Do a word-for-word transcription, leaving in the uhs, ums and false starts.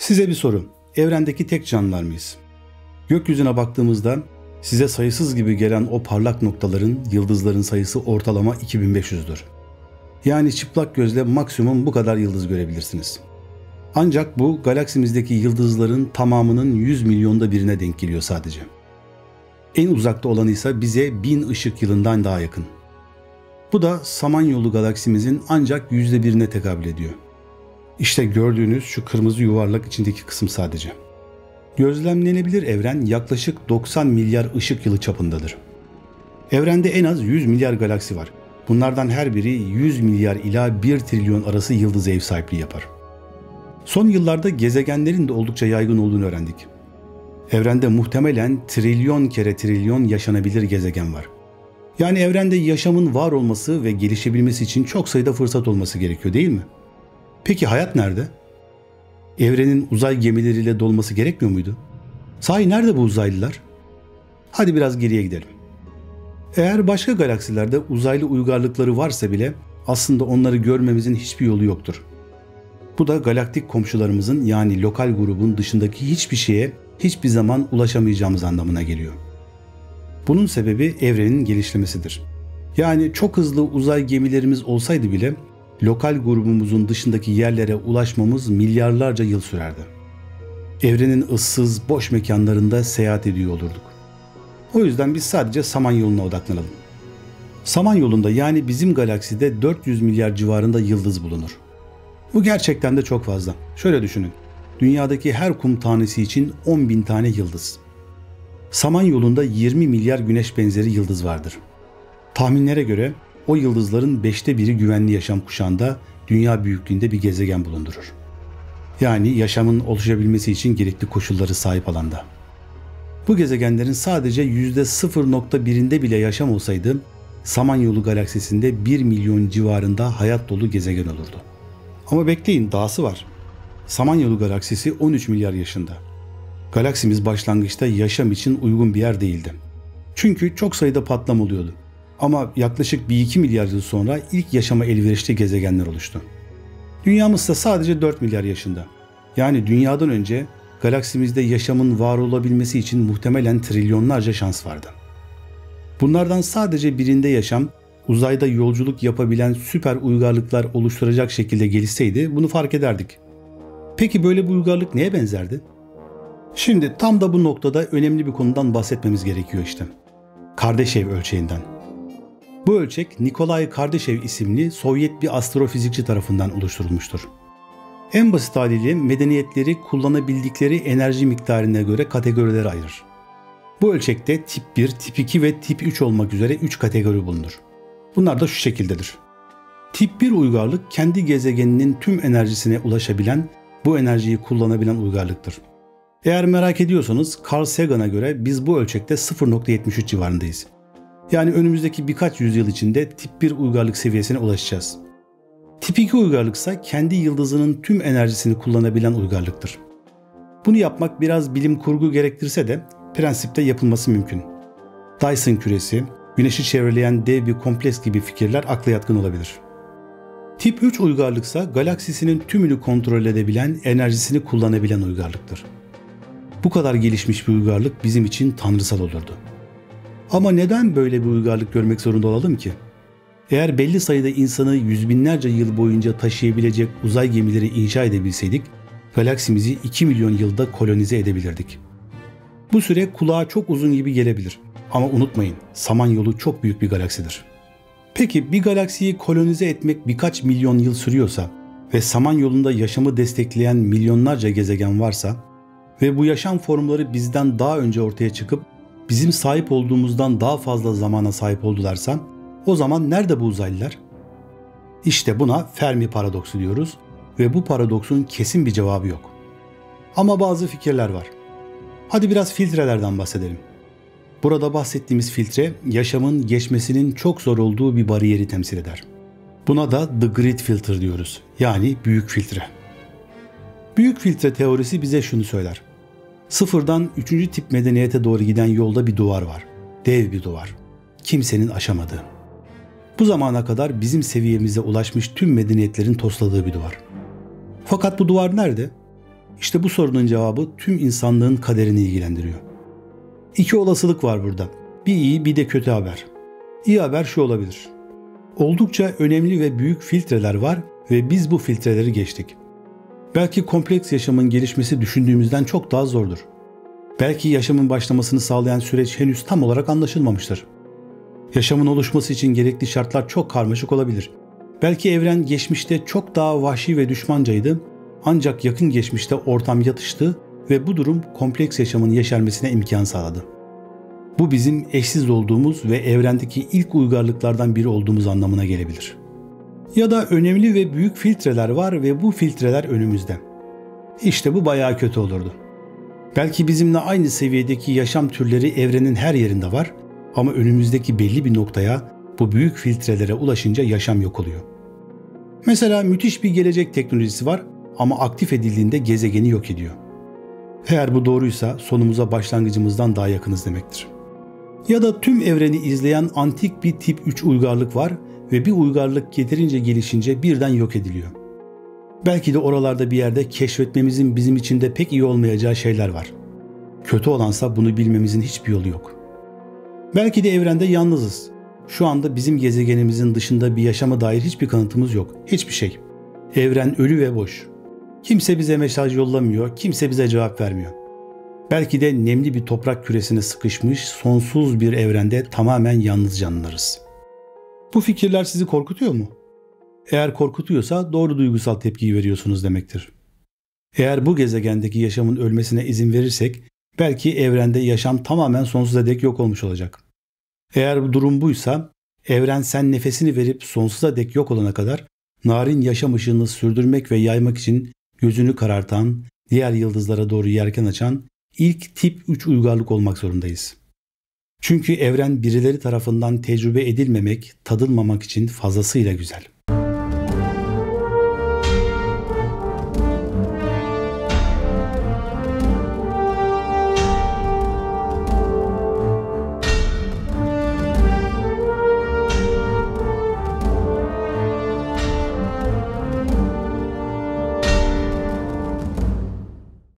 Size bir soru. Evrendeki tek canlılar mıyız? Gökyüzüne baktığımızda size sayısız gibi gelen o parlak noktaların, yıldızların sayısı ortalama iki bin beş yüzdür. Yani çıplak gözle maksimum bu kadar yıldız görebilirsiniz. Ancak bu galaksimizdeki yıldızların tamamının yüz milyonda birine denk geliyor sadece. En uzakta olanı ise bize bin ışık yılından daha yakın. Bu da Samanyolu galaksimizin ancak yüzde birine tekabül ediyor. İşte gördüğünüz şu kırmızı yuvarlak içindeki kısım sadece. Gözlemlenebilir evren yaklaşık doksan milyar ışık yılı çapındadır. Evrende en az yüz milyar galaksi var. Bunlardan her biri yüz milyar ila bir trilyon arası yıldız ev sahipliği yapar. Son yıllarda gezegenlerin de oldukça yaygın olduğunu öğrendik. Evrende muhtemelen trilyon kere trilyon yaşanabilir gezegen var. Yani evrende yaşamın var olması ve gelişebilmesi için çok sayıda fırsat olması gerekiyor, değil mi? Peki hayat nerede? Evrenin uzay gemileriyle dolması gerekmiyor muydu? Sahi nerede bu uzaylılar? Hadi biraz geriye gidelim. Eğer başka galaksilerde uzaylı uygarlıkları varsa bile aslında onları görmemizin hiçbir yolu yoktur. Bu da galaktik komşularımızın yani lokal grubun dışındaki hiçbir şeye hiçbir zaman ulaşamayacağımız anlamına geliyor. Bunun sebebi evrenin genişlemesidir. Yani çok hızlı uzay gemilerimiz olsaydı bile lokal grubumuzun dışındaki yerlere ulaşmamız milyarlarca yıl sürerdi. Evrenin ıssız, boş mekanlarında seyahat ediyor olurduk. O yüzden biz sadece Samanyolu'na odaklanalım. Samanyolu'nda yani bizim galakside dört yüz milyar civarında yıldız bulunur. Bu gerçekten de çok fazla. Şöyle düşünün. Dünyadaki her kum tanesi için on bin tane yıldız. Samanyolu'nda yirmi milyar güneş benzeri yıldız vardır. Tahminlere göre o yıldızların beşte biri güvenli yaşam kuşağında dünya büyüklüğünde bir gezegen bulundurur. Yani yaşamın oluşabilmesi için gerekli koşulları sahip alanda. Bu gezegenlerin sadece yüzde sıfır nokta birinde bile yaşam olsaydı Samanyolu galaksisinde bir milyon civarında hayat dolu gezegen olurdu. Ama bekleyin, dahası var. Samanyolu galaksisi on üç milyar yaşında. Galaksimiz başlangıçta yaşam için uygun bir yer değildi. Çünkü çok sayıda patlama oluyordu. Ama yaklaşık bir iki milyar yıl sonra ilk yaşama elverişli gezegenler oluştu. Dünyamız ise sadece dört milyar yaşında. Yani dünyadan önce galaksimizde yaşamın var olabilmesi için muhtemelen trilyonlarca şans vardı. Bunlardan sadece birinde yaşam, uzayda yolculuk yapabilen süper uygarlıklar oluşturacak şekilde gelişseydi bunu fark ederdik. Peki böyle bir uygarlık neye benzerdi? Şimdi tam da bu noktada önemli bir konudan bahsetmemiz gerekiyor işte. Kardashev ölçeğinden. Bu ölçek Nikolay Kardashev isimli Sovyet bir astrofizikçi tarafından oluşturulmuştur. En basit haliyle medeniyetleri kullanabildikleri enerji miktarına göre kategorilere ayırır. Bu ölçekte tip bir, tip iki ve tip üç olmak üzere üç kategori bulunur. Bunlar da şu şekildedir. Tip bir uygarlık kendi gezegeninin tüm enerjisine ulaşabilen, bu enerjiyi kullanabilen uygarlıktır. Eğer merak ediyorsanız Carl Sagan'a göre biz bu ölçekte sıfır nokta yetmiş üç civarındayız. Yani önümüzdeki birkaç yüzyıl içinde tip bir uygarlık seviyesine ulaşacağız. Tip iki uygarlıksa kendi yıldızının tüm enerjisini kullanabilen uygarlıktır. Bunu yapmak biraz bilim kurgu gerektirse de prensipte yapılması mümkün. Dyson küresi, Güneşi çevreleyen dev bir kompleks gibi fikirler akla yatkın olabilir. Tip üç uygarlıksa galaksisinin tümünü kontrol edebilen, enerjisini kullanabilen uygarlıktır. Bu kadar gelişmiş bir uygarlık bizim için tanrısal olurdu. Ama neden böyle bir uygarlık görmek zorunda olalım ki? Eğer belli sayıda insanı yüz binlerce yıl boyunca taşıyabilecek uzay gemileri inşa edebilseydik, galaksimizi iki milyon yılda kolonize edebilirdik. Bu süre kulağa çok uzun gibi gelebilir. Ama unutmayın, Samanyolu çok büyük bir galaksidir. Peki bir galaksiyi kolonize etmek birkaç milyon yıl sürüyorsa ve Samanyolu'nda yaşamı destekleyen milyonlarca gezegen varsa ve bu yaşam formları bizden daha önce ortaya çıkıp bizim sahip olduğumuzdan daha fazla zamana sahip oldularsa o zaman nerede bu uzaylılar? İşte buna Fermi paradoksu diyoruz ve bu paradoksun kesin bir cevabı yok. Ama bazı fikirler var. Hadi biraz filtrelerden bahsedelim. Burada bahsettiğimiz filtre yaşamın geçmesinin çok zor olduğu bir bariyeri temsil eder. Buna da The Great Filter diyoruz. Yani büyük filtre. Büyük filtre teorisi bize şunu söyler. Sıfırdan üçüncü tip medeniyete doğru giden yolda bir duvar var. Dev bir duvar. Kimsenin aşamadığı. Bu zamana kadar bizim seviyemize ulaşmış tüm medeniyetlerin tosladığı bir duvar. Fakat bu duvar nerede? İşte bu sorunun cevabı tüm insanlığın kaderini ilgilendiriyor. İki olasılık var burada. Bir iyi bir de kötü haber. İyi haber şu olabilir. Oldukça önemli ve büyük filtreler var ve biz bu filtreleri geçtik. Belki kompleks yaşamın gelişmesi düşündüğümüzden çok daha zordur. Belki yaşamın başlamasını sağlayan süreç henüz tam olarak anlaşılmamıştır. Yaşamın oluşması için gerekli şartlar çok karmaşık olabilir. Belki evren geçmişte çok daha vahşi ve düşmancaydı, ancak yakın geçmişte ortam yatıştı ve bu durum kompleks yaşamın yeşermesine imkan sağladı. Bu bizim eşsiz olduğumuz ve evrendeki ilk uygarlıklardan biri olduğumuz anlamına gelebilir. Ya da önemli ve büyük filtreler var ve bu filtreler önümüzde. İşte bu bayağı kötü olurdu. Belki bizimle aynı seviyedeki yaşam türleri evrenin her yerinde var ama önümüzdeki belli bir noktaya bu büyük filtrelere ulaşınca yaşam yok oluyor. Mesela müthiş bir gelecek teknolojisi var ama aktif edildiğinde gezegeni yok ediyor. Eğer bu doğruysa sonumuza başlangıcımızdan daha yakınız demektir. Ya da tüm evreni izleyen antik bir tip üç uygarlık var ve bir uygarlık yeterince gelişince birden yok ediliyor. Belki de oralarda bir yerde keşfetmemizin bizim için de pek iyi olmayacağı şeyler var. Kötü olansa bunu bilmemizin hiçbir yolu yok. Belki de evrende yalnızız. Şu anda bizim gezegenimizin dışında bir yaşama dair hiçbir kanıtımız yok. Hiçbir şey. Evren ölü ve boş. Kimse bize mesaj yollamıyor, kimse bize cevap vermiyor. Belki de nemli bir toprak küresine sıkışmış sonsuz bir evrende tamamen yalnız canlılarız. Bu fikirler sizi korkutuyor mu? Eğer korkutuyorsa doğru duygusal tepkiyi veriyorsunuz demektir. Eğer bu gezegendeki yaşamın ölmesine izin verirsek belki evrende yaşam tamamen sonsuza dek yok olmuş olacak. Eğer bu durum buysa evren sen nefesini verip sonsuza dek yok olana kadar narin yaşam ışığını sürdürmek ve yaymak için gözünü karartan, diğer yıldızlara doğru yelken açan ilk tip üç uygarlık olmak zorundayız. Çünkü evren birileri tarafından tecrübe edilmemek, tadılmamak için fazlasıyla güzel.